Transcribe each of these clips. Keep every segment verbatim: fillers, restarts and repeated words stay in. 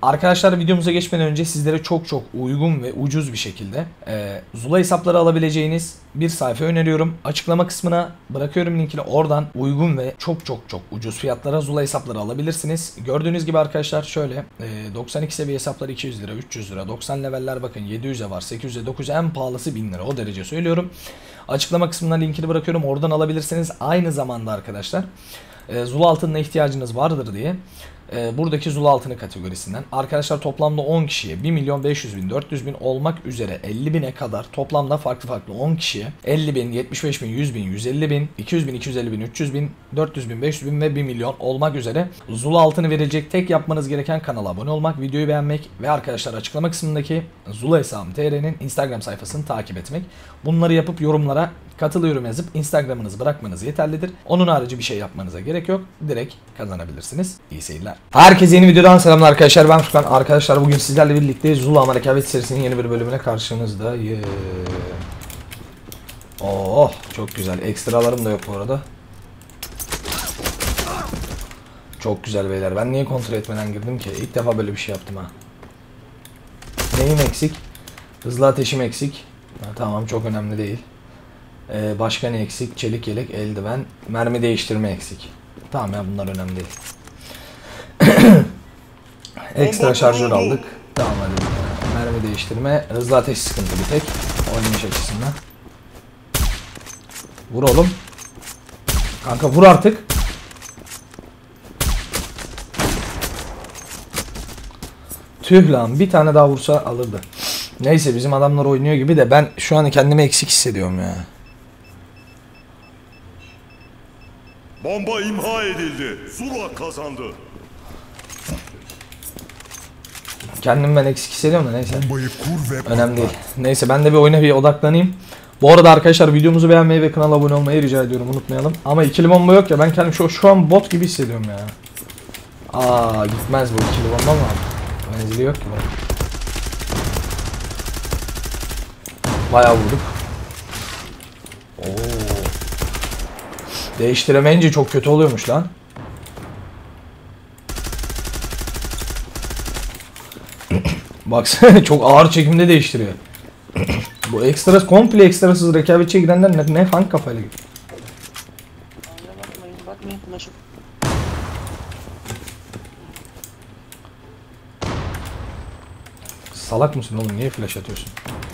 Arkadaşlar videomuza geçmeden önce sizlere çok çok uygun ve ucuz bir şekilde e, Zula hesapları alabileceğiniz bir sayfa öneriyorum. Açıklama kısmına bırakıyorum linkini, oradan uygun ve çok çok çok ucuz fiyatlara Zula hesapları alabilirsiniz. Gördüğünüz gibi arkadaşlar şöyle e, doksan iki seviye hesapları iki yüz lira, üç yüz lira, doksan leveller bakın yedi yüze var, sekiz yüze, dokuz yüze, en pahalısı bin lira, o derece söylüyorum. Açıklama kısmına linkini bırakıyorum, oradan alabilirsiniz. Aynı zamanda arkadaşlar e, Zula altınına ihtiyacınız vardır diye buradaki Zula altını kategorisinden arkadaşlar toplamda on kişiye bir milyon beş yüz bin, dört yüz bin olmak üzere elli bine kadar toplamda farklı farklı on kişiye elli bin, yetmiş beş bin, yüz bin, yüz elli bin, iki yüz bin, iki yüz elli bin, üç yüz bin, dört yüz bin, beş yüz bin ve bir milyon olmak üzere Zula altını verilecek. Tek yapmanız gereken kanala abone olmak, videoyu beğenmek ve arkadaşlar açıklama kısmındaki Zula hesabım nokta tr'nin Instagram sayfasını takip etmek. Bunları yapıp yorumlara katılıyorum yazıp Instagram'ınızı bırakmanız yeterlidir. Onun harici bir şey yapmanıza gerek yok. Direkt kazanabilirsiniz. İyi seyirler. Herkese yeni videodan selamlar arkadaşlar. Ben Furkan. Arkadaşlar bugün sizlerle birlikte Zula ama rekabet serisinin yeni bir bölümüne karşınızdayım. Oh çok güzel. Ekstralarım da yok bu arada. Çok güzel beyler. Ben niye kontrol etmeden girdim ki? İlk defa böyle bir şey yaptım ha. Neyim eksik? Hızlı ateşim eksik. Ha, tamam, çok önemli değil. Ee, başka ne eksik? Çelik yelek, eldiven, mermi değiştirme eksik. Tamam ya, bunlar önemli değil. Ekstra şarjör aldık. Tamam hadi. Mermi değiştirme, hızlı ateş sıkıntı bir tek. Oynayış açısından. Vur oğlum. Kanka vur artık. Tüh lan, bir tane daha vursa alırdı. Neyse, bizim adamlar oynuyor gibi de ben şu an kendimi eksik hissediyorum ya. Bomba imha edildi. Zula kazandı. Kendimi ben eksik hissediyorum da neyse. Bombayı kur ve önemli değil. Neyse, ben de bir oyuna bir odaklanayım. Bu arada arkadaşlar videomuzu beğenmeyi ve kanala abone olmayı rica ediyorum, unutmayalım. Ama ikili bomba yok ya, ben kendimi şu, şu an bot gibi hissediyorum ya. Aa, gitmez bu ikili bomba mı? Menzili yok ki bunun. Bayağı vurduk. Oo. Değiştiremeyince çok kötü oluyormuş lan. Baksana çok ağır çekimde değiştiriyor. Bu ekstra, komple ekstrasız rekabetçiye girenler ne, ne hangi kafayla gidiyor? Salak mısın oğlum, niye flash atıyorsun?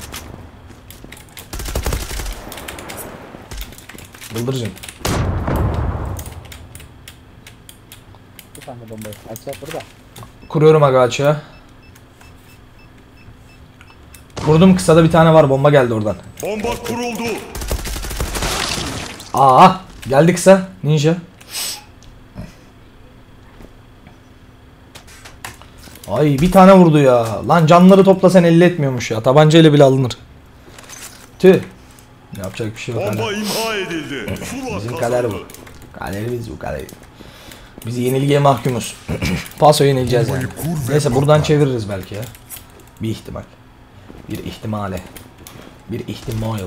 Bıldırcın. Bir tane bombayı açacak burada. Kuruyorum aga açığa. Kurdum, kısada bir tane var, bomba geldi oradan. Bomba kuruldu. Aa, geldi kısa ninja. Ay bir tane vurdu ya. Lan canları toplasan elli etmiyormuş ya. Tabancayla bile alınır. Tüh. Yapacak bir şey yok. Bomba imha edildi. Zula bizim kazandı. kader bu. Kaderimiz bu, kader. Biz yenilgiye mahkumuz. Paso yenileceğiz yani. Neyse, buradan çeviririz belki ya. Bir ihtimal. Bir ihtimale. Bir ihtimal.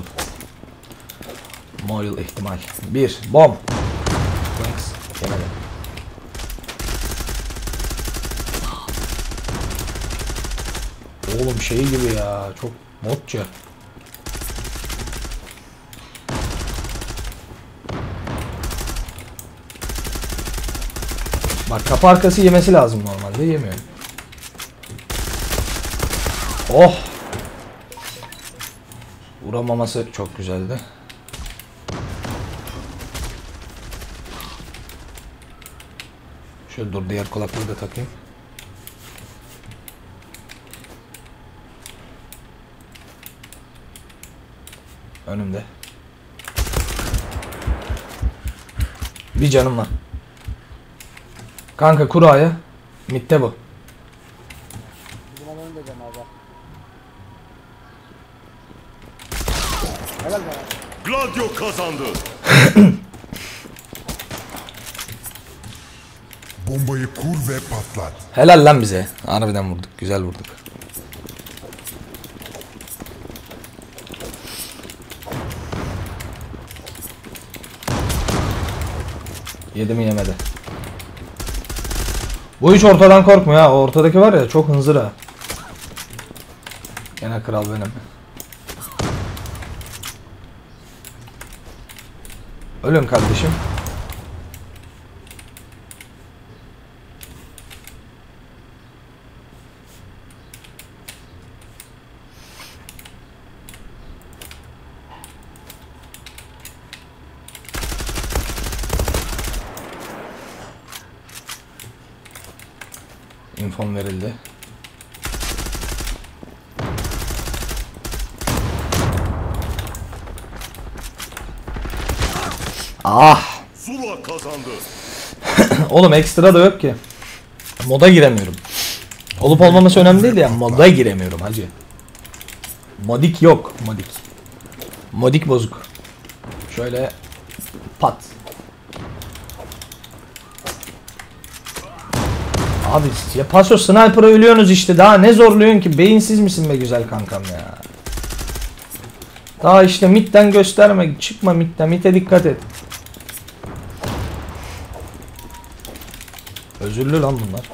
Moil ihtimal. Bir. Bom. Thanks. Yemedim. Oğlum şey gibi ya. Çok modca. Bak, kapı arkası yemesi lazım, normalde yemiyor. Oh. Vuramaması çok güzeldi. Şöyle dur, diğer kulaklığı da takayım. Önümde. Bir canım var. Kanka kuraya. Mitte bu. Bizim adamın da canı abi. Helal be. Gladio kazandı. Bombayı kur ve patlat. Helal lan bize. Harbiden vurduk. Güzel vurduk. Yedi mi yemedi. Bu hiç ortadan korkmuyor ha. O ortadaki var ya çok hınzır ha. Gene kral benim. Ölün kardeşim. İnfom verildi. Ah! Zula kazandı. Oğlum ekstra da yok ki. Moda giremiyorum. Olup olmaması önemli değil ya. Moda giremiyorum hacı. Modik yok. Modik. Modik bozuk. Şöyle pat. Abi ya paso sniper'a ölüyorsunuz işte. Daha ne zorluyorsun ki? Beyinsiz misin be güzel kankam ya? Daha işte midden gösterme. Çıkma midden. Mid'e dikkat et. Özürlü lan bunlar.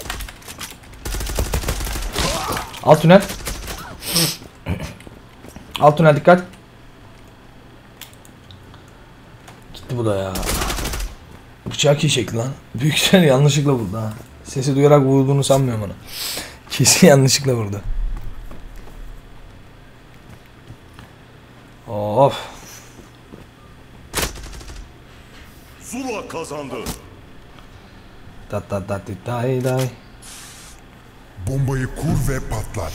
Alt tünel. Alt tünel dikkat. Gitti bu da ya. Bıçak iyi şekli lan. Büyük ihtimalle yanlışlıkla vurdu ha. Sesi duyarak vurduğunu sanmıyorum onu. Kesin yanlışlıkla vurdu. Of. Zula kazandı. Tat tat tat day day. Bombayı kur ve patlat.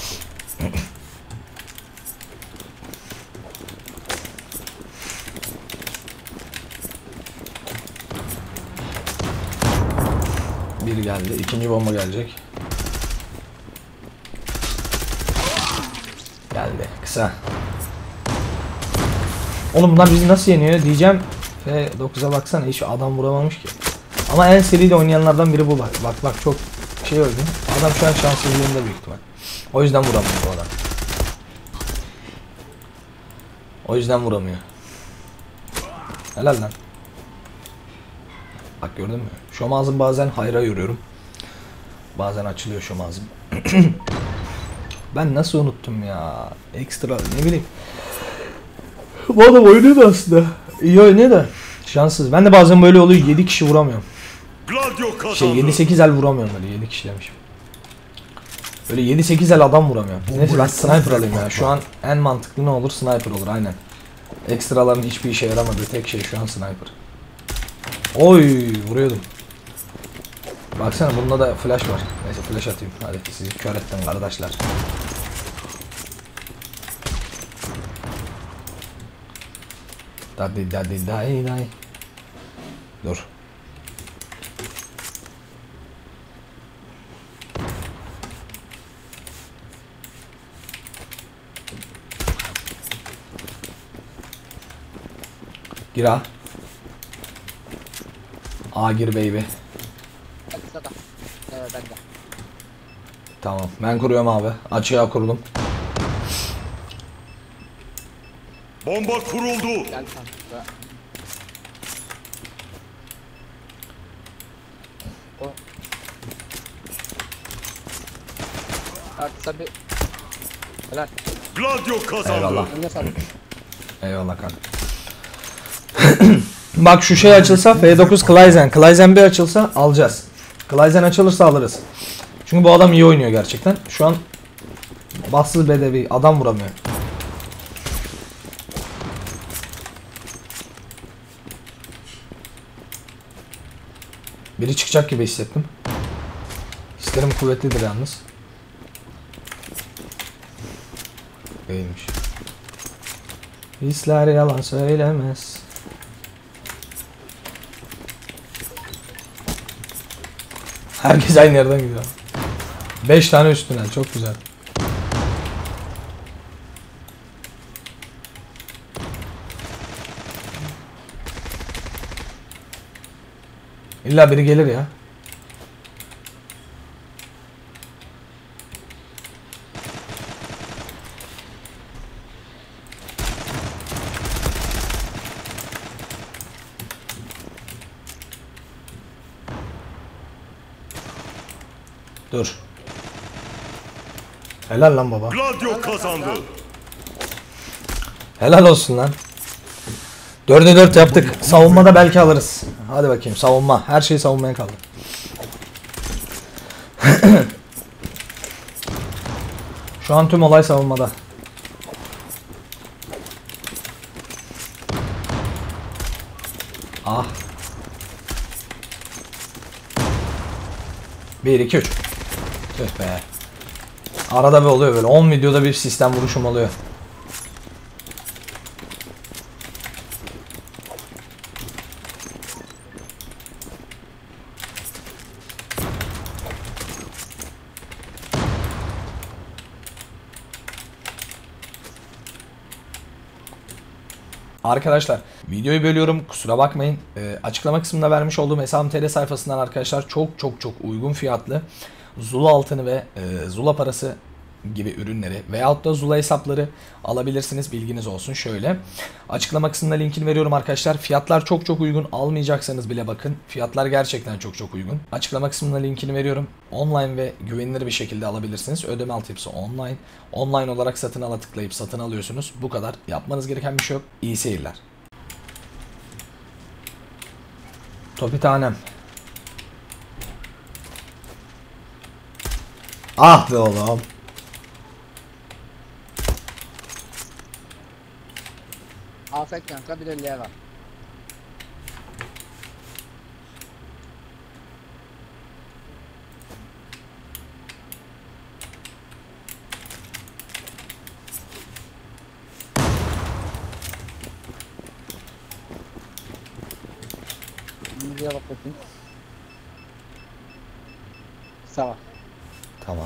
Bir geldi. İkinci bomba gelecek. Geldi. Kısa. Oğlum bunlar bizi nasıl yeniyor diyeceğim. F dokuza baksana hiç adam vuramamış ki. Ama en seride oynayanlardan biri bu bak. Bak bak çok şey öldü. Adam şu an şanssızlığında büyük ihtimal. O yüzden vuramıyor bu adam. O yüzden vuramıyor. Helal lan. Bak gördün mü? Şom ağzım bazen hayra yoruyorum. Bazen açılıyor şom ağzım. Ben nasıl unuttum ya? Ekstra ne bileyim. Bu adam oynuyordu aslında. İyi oynuyor da. Şanssız. Ben de bazen böyle oluyor. yedi kişi vuramıyorum. Gladio kazandı. Şey yedi sekiz el vuramıyorum böyle. yedi kişi demişim. Böyle yedi sekiz el adam vuramıyorum. Neyse ben sniper alayım ya. Şu an en mantıklı ne olur? Sniper olur aynen. Ekstraların hiçbir işe yaramadığı tek şey şu an sniper. Oy vuruyordum. Baksana bunda da flash var. Neyse flash atayım. Hadi sizi kör ettim kardeşler. Dadi dadi day day. Dur. Gir ha. A gir baby. Kısa da. Evet ben de. Tamam ben kuruyorum abi. Açığa kurdum. Bomba kuruldu. Gel kanka. O. Artık kısa bir. Helal. Gladio kazandı. Eyvallah. Önüne sağlık. Eyvallah kanka. Bak şu şey açılsa F dokuz Kleizen. Kleizen bir açılsa alacağız. Kleizen açılırsa alırız. Çünkü bu adam iyi oynuyor gerçekten. Şu an bassız bedevi adam vuramıyor. Biri çıkacak gibi hissettim. Hislerim kuvvetlidir yalnız. Değilmiş. Hisler yalan söylemez. Herkes aynı yerden gidiyor. beş tane üstüne çok güzel. İlla biri gelir ya. Dur. Helal lan baba. Gladio kazandı. Helal olsun lan. dörde dört yaptık. Savunmada belki alırız. Hadi bakayım savunma. Her şey savunmaya kaldı. Şu an tüm olay savunmada. Ah. bir iki üç. Tüh be. Arada bir oluyor böyle. on videoda bir sistem vuruşum oluyor. Arkadaşlar videoyu bölüyorum, kusura bakmayın. E, açıklama kısmında vermiş olduğum hesabım T L sayfasından arkadaşlar çok çok çok uygun fiyatlı Zula altını ve e, Zula parası gibi ürünleri veyahut da Zula hesapları alabilirsiniz, bilginiz olsun. Şöyle açıklama kısmında linkini veriyorum arkadaşlar. Fiyatlar çok çok uygun, almayacaksanız bile bakın. Fiyatlar gerçekten çok çok uygun. Açıklama kısmında linkini veriyorum. Online ve güvenilir bir şekilde alabilirsiniz. Ödeme altyapısı online. Online olarak satın ala tıklayıp satın alıyorsunuz. Bu kadar. Yapmanız gereken bir şey yok. İyi seyirler. Topi tanem. Ah be oğlum. Afet kanka bir elliye var. Müziğe bak bakayım. Sağ. Tamam.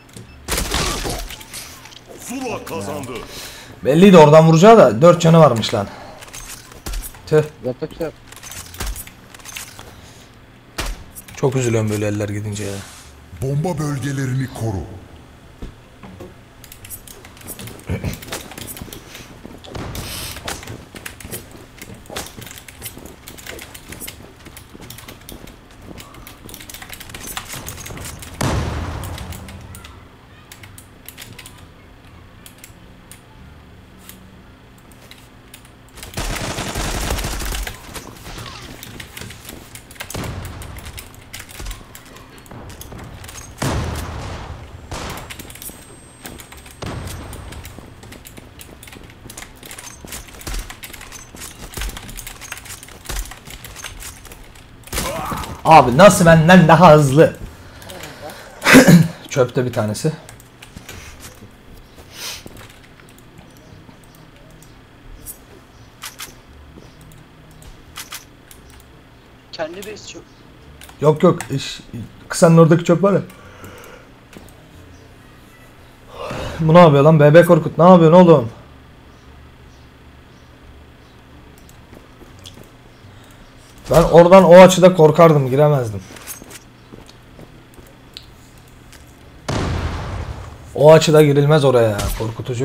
Zula kazandı. Belliydi oradan vuracağı da dört canı varmış lan. Tüh. Yapacak şey yok. Çok üzülüyorum böyle eller gidince ya. Bomba bölgelerini koru. Abi nasıl benden daha hızlı? Çöpte bir tanesi. Kendi base çok. Yok yok. iş- Kısanın oradaki çöp var ya. Bu ne yapıyor lan? Bebek Korkut ne yapıyorsun oğlum? Ben oradan o açıda korkardım, giremezdim. O açıda girilmez oraya, korkutucu.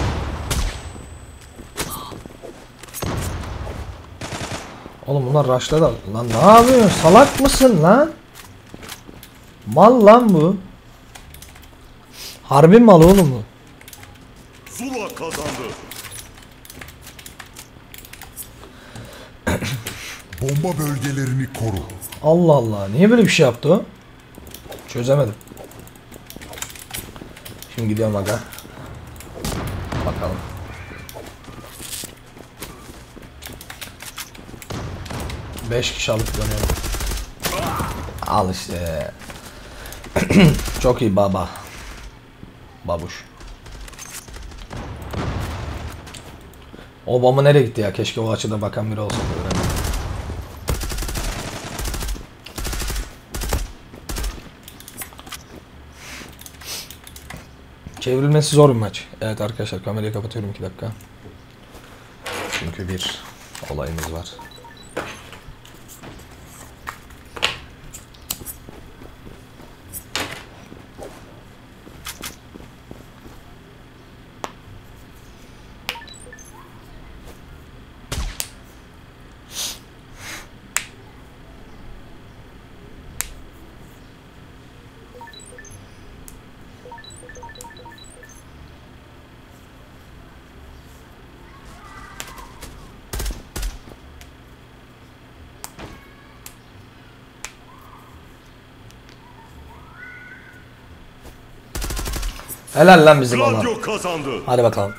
Oğlum bunlar rushladı. Lan ne yapıyorsun? Salak mısın lan? Mal lan bu. Harbi mal oğlum bu. Zula kazandı. Bomba bölgelerini koru. Allah Allah. Niye böyle bir şey yaptı o? Çözemedim. Şimdi gidiyorum aga. Bakalım. beş kişi alıp dönüyorum. Al işte. Çok iyi baba. Babuş. O bomba nereye gitti ya? Keşke o açıda bakan biri olsa. Öğrendim. Çevrilmesi zor bir maç. Evet arkadaşlar, kamerayı kapatıyorum iki dakika. Çünkü bir olayımız var. Helal lan bizim olan. Gladio kazandı. Hadi bakalım.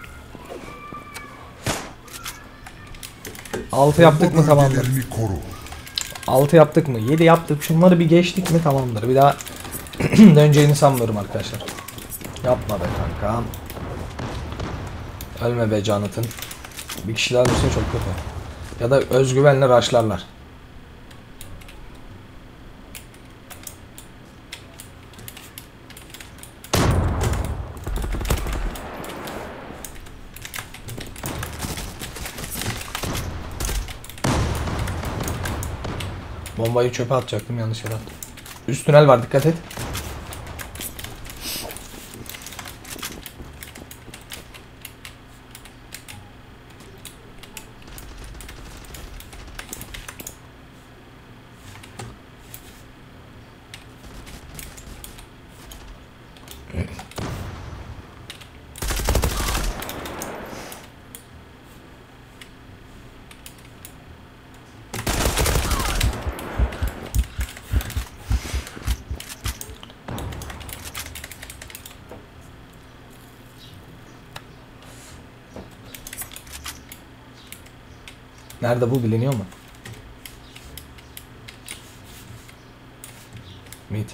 altı yaptık mı tamamdır. Bölgelerini koru. altı yaptık mı? yedi yaptık. Şunları bir geçtik mi tamamdır. Bir daha döneceğini sanmıyorum arkadaşlar. Yapma be kankam. Ölme be Jonathan. Bir kişi daha düşse çok kötü. Ya da özgüvenle rushlarlar. Bombayı çöpe atacaktım, yanlış yere attım. Üst tünel var, dikkat et. Nerede bu, biliniyor mu? Mid.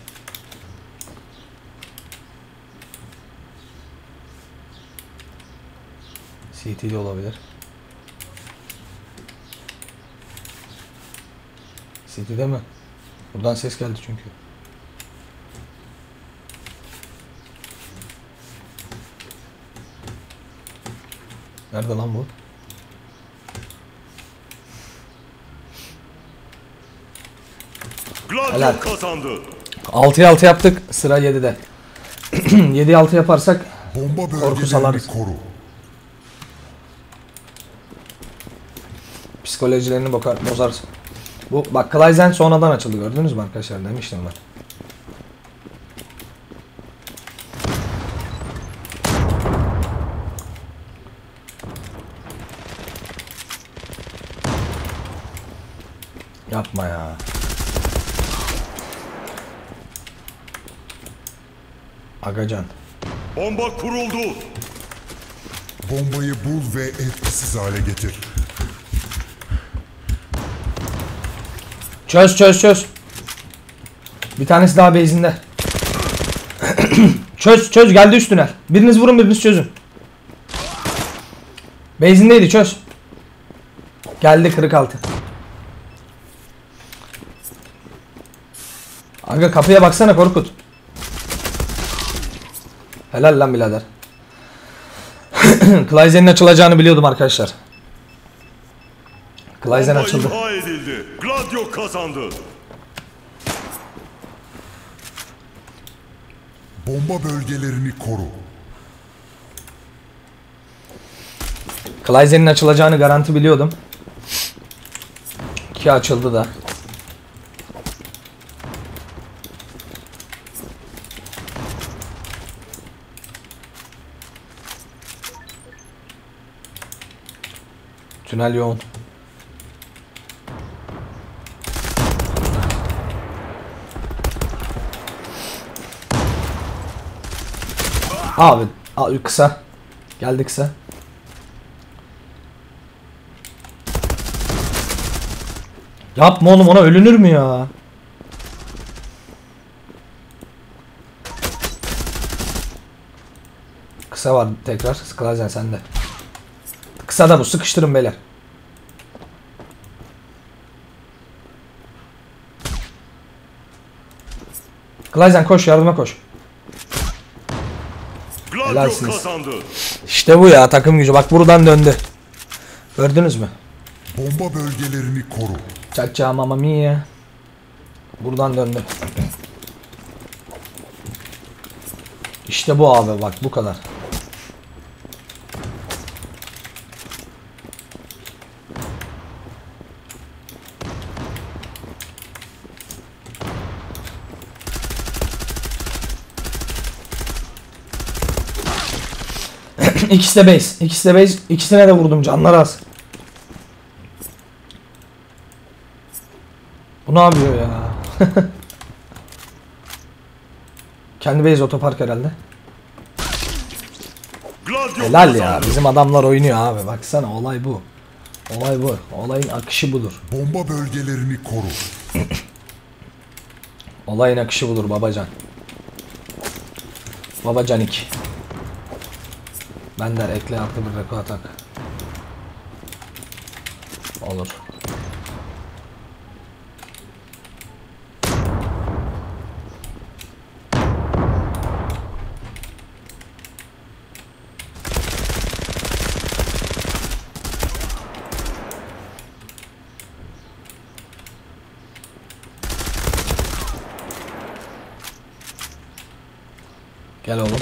C T'de olabilir. C T'de mi? Buradan ses geldi çünkü. Nerede lan bu? Helal. Gladio kazandı. altıya altı yaptık. Sıra yedide. yediye altı yaparsak Bomba korku bölgelerini salarız. koru. Psikolojilerini bakar, bozarız. Bu bak, Kleizen sonradan açıldı, gördünüz mü arkadaşlar, demiştim ben. Yapma ya. Agacan. Bomba kuruldu. Bombayı bul ve etkisiz hale getir. Çöz çöz çöz. Bir tanesi daha base'inde. Çöz çöz, geldi üstüne. Biriniz vurun, biriniz çözün. Base'indeydi, çöz. Geldi kırık altı. Aga kapıya baksana Korkut. Helal lan birader. Kleizen'in açılacağını biliyordum arkadaşlar. Kleizen Bomba açıldı. imha edildi. Gladio kazandı. Bomba bölgelerini koru. Kleizen'in açılacağını garanti biliyordum. Ki açıldı da. Tünel yoğun. Abi, abi kısa. Geldi kısa. Yapma oğlum, ona ölünür mü ya? Kısa var tekrar. Kleizen sende. Kısa da bu. Sıkıştırın beyler. Kleizen koş, yardıma koş. Gladio Helalsiniz. kazandı. İşte bu ya, takım gücü. Bak buradan döndü. Gördünüz mü? Bomba bölgelerini koru. Çakça mamma mia. Buradan döndü. İşte bu abi, bak bu kadar. İkisi de base. İkisi de base. İkisine de vurdum, canlar az. Bu ne yapıyor ya? Kendi base otopark herhalde. Gladio Helal ya. kazandı. Bizim adamlar oynuyor abi. Baksana olay bu. Olay bu. Olayın akışı budur. Bomba bölgelerini koru. Olayın akışı budur babacan. Babacan iki. Ben der ekle artı bir reko atak. Olur. Gel oğlum.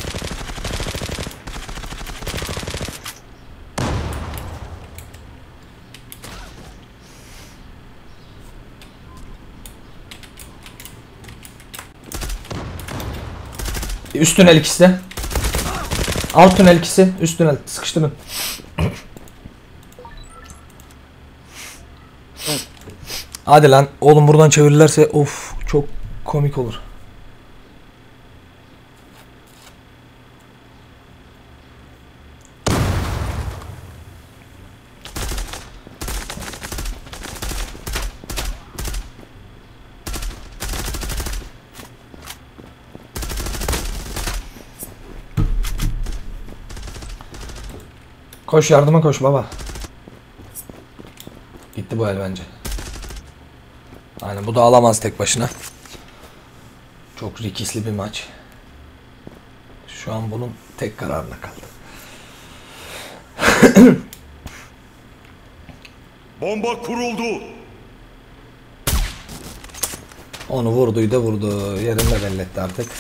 Üst tünel ikisi de. Alt tünel ikisi. Üst tünel. Sıkıştırın. Hadi lan. Oğlum buradan çevirirlerse of çok komik olur. Koş yardıma koş baba. Gitti bu el bence. Aynen bu da alamaz tek başına. Çok rikisli bir maç. Şu an bunun tek kararına kaldı. Bomba kuruldu. Onu vurduydu da vurdu. Yerinde belli etti artık.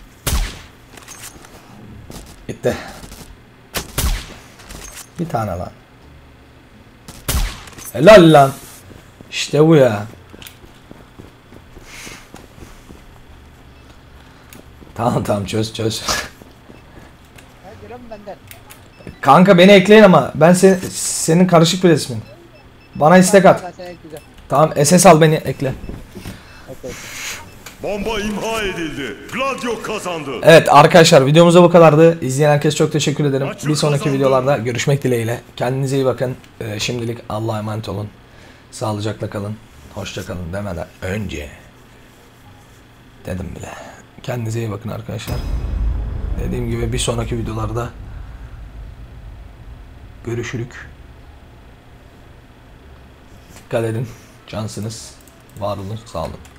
Gitti. Bir tane lan. Helal lan. İşte bu ya. Tamam tamam çöz çöz. Benden. Kanka beni ekleyin ama ben se senin karışık bir resmin. Bana istek at. Tamam S S al beni ekle. Bomba imha edildi. Gladio kazandı. Evet arkadaşlar videomuz da bu kadardı. İzleyen herkese çok teşekkür ederim. Maçı Bir sonraki kazandı. videolarda görüşmek dileğiyle. Kendinize iyi bakın. Ee, şimdilik Allah'a emanet olun. Sağlıcakla kalın. Hoşça kalın demeden önce dedim bile. Kendinize iyi bakın arkadaşlar. Dediğim gibi bir sonraki videolarda görüşürük. Dikkat edin. Cansınız. Var olun. Sağ olun.